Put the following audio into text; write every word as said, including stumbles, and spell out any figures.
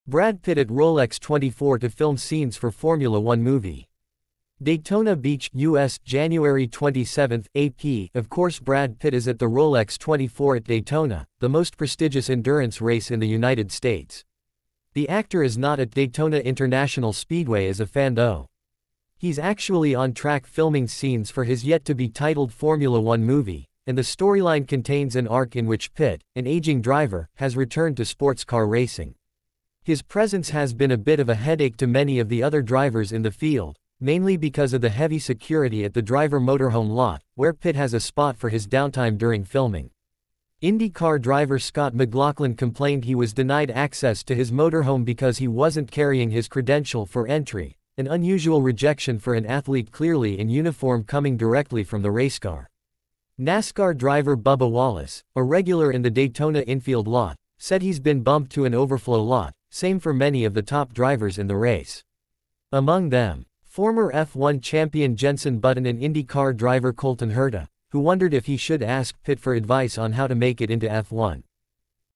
Brad Pitt at Rolex twenty-four to film scenes for Formula One movie. Daytona Beach, U S, January twenty-seventh, A P Of course Brad Pitt is at the Rolex twenty-four at Daytona, the most prestigious endurance race in the United States. The actor is not at Daytona International Speedway as a fan though. He's actually on track filming scenes for his yet-to-be-titled Formula One movie, and the storyline contains an arc in which Pitt, an aging driver, has returned to sports car racing. His presence has been a bit of a headache to many of the other drivers in the field, mainly because of the heavy security at the driver motorhome lot, where Pitt has a spot for his downtime during filming. IndyCar driver Scott McLaughlin complained he was denied access to his motorhome because he wasn't carrying his credential for entry, an unusual rejection for an athlete clearly in uniform coming directly from the racecar. NASCAR driver Bubba Wallace, a regular in the Daytona infield lot, said he's been bumped to an overflow lot, same for many of the top drivers in the race. Among them, former F one champion Jenson Button and IndyCar driver Colton Herta, who wondered if he should ask Pitt for advice on how to make it into F one.